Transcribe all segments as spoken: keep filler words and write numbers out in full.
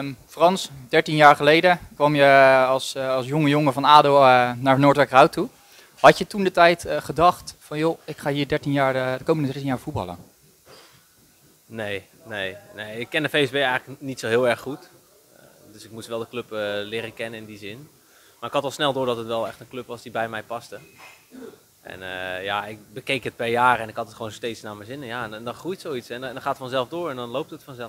Um, Frans, dertien jaar geleden kwam je als, uh, als jonge jongen van ADO uh, naar Noordwijkerhout toe. Had je toen de tijd uh, gedacht van joh, ik ga hier dertien jaar, uh, de komende dertien jaar voetballen? Nee, nee, nee. Ik ken de V S B eigenlijk niet zo heel erg goed. Uh, dus ik moest wel de club uh, leren kennen in die zin. Maar ik had al snel door dat het wel echt een club was die bij mij paste. En uh, ja, ik bekeek het per jaar en ik had het gewoon steeds naar mijn zin. En ja, en dan groeit zoiets en dan gaat het vanzelf door en dan loopt het vanzelf.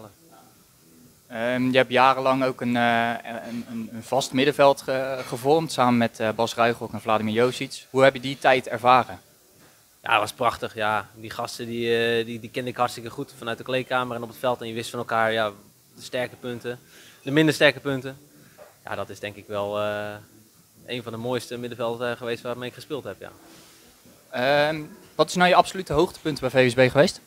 Um, je hebt jarenlang ook een, uh, een, een, een vast middenveld ge, gevormd samen met uh, Bas Ruigrok en Vladimir Josic. Hoe heb je die tijd ervaren? Ja, dat was prachtig. Ja. Die gasten die, uh, die, die kende ik hartstikke goed vanuit de kleedkamer en op het veld. En je wist van elkaar ja, de sterke punten, de minder sterke punten. Ja, dat is denk ik wel uh, een van de mooiste middenvelden uh, geweest waarmee ik gespeeld heb. Ja. Um, wat is nou je absolute hoogtepunt bij V S B geweest?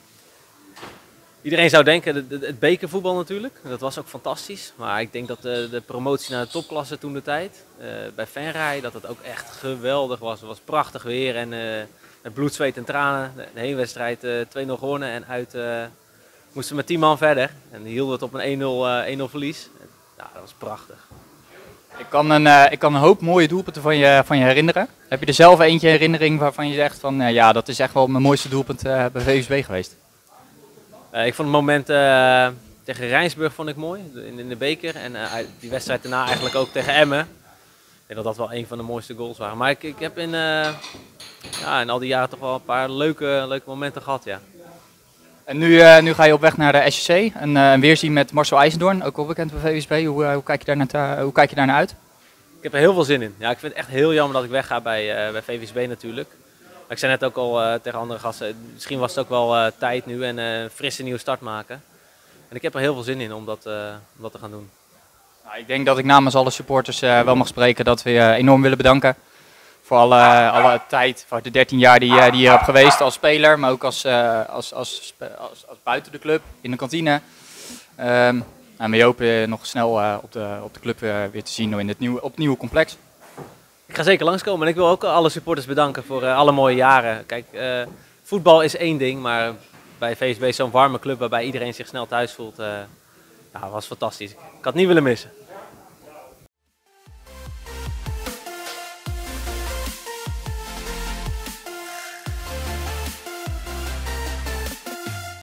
Iedereen zou denken, het, het bekervoetbal natuurlijk, dat was ook fantastisch. Maar ik denk dat de, de promotie naar de topklasse toen de tijd, uh, bij Venray, dat het ook echt geweldig was. Het was prachtig weer en uh, met bloed, zweet en tranen. De heenwedstrijd uh, twee nul gewonnen en uit uh, moesten we met tien man verder. En hielden het op een één nul, uh, één nul verlies. Ja, dat was prachtig. Ik kan een, uh, ik kan een hoop mooie doelpunten van je, van je herinneren. Heb je er zelf eentje herinnering waarvan je zegt van uh, ja, dat is echt wel mijn mooiste doelpunt uh, bij V S B geweest? Uh, ik vond het moment uh, tegen Rijnsburg vond ik mooi, in, in de beker. En uh, die wedstrijd daarna eigenlijk ook tegen Emmen. Ik denk dat dat wel een van de mooiste goals waren. Maar ik, ik heb in, uh, ja, in al die jaren toch wel een paar leuke, leuke momenten gehad, ja. En nu, uh, nu ga je op weg naar de S C C, een, uh, een weerzien met Marcel IJzendoorn, ook wel bekend bij V S B. Hoe, uh, hoe, kijk je daar naar, uh, hoe kijk je daar naar uit? Ik heb er heel veel zin in. Ja, ik vind het echt heel jammer dat ik wegga bij, uh, bij V S B natuurlijk. Ik zei net ook al uh, tegen andere gasten, misschien was het ook wel uh, tijd nu en uh, een frisse nieuwe start maken. En ik heb er heel veel zin in om dat, uh, om dat te gaan doen. Nou, ik denk dat ik namens alle supporters uh, wel mag spreken dat we je uh, enorm willen bedanken. Voor alle, alle tijd, voor de dertien jaar die, uh, die je hebt geweest als speler, maar ook als, uh, als, als, als, als buiten de club, in de kantine. Um, en we hopen nog snel uh, op, de, op de club uh, weer te zien in het nieuwe, op het nieuwe complex. Ik ga zeker langskomen en ik wil ook alle supporters bedanken voor uh, alle mooie jaren. Kijk, uh, voetbal is één ding, maar bij V S B is zo'n warme club waarbij iedereen zich snel thuis voelt. Uh, nou, dat was fantastisch. Ik had het niet willen missen.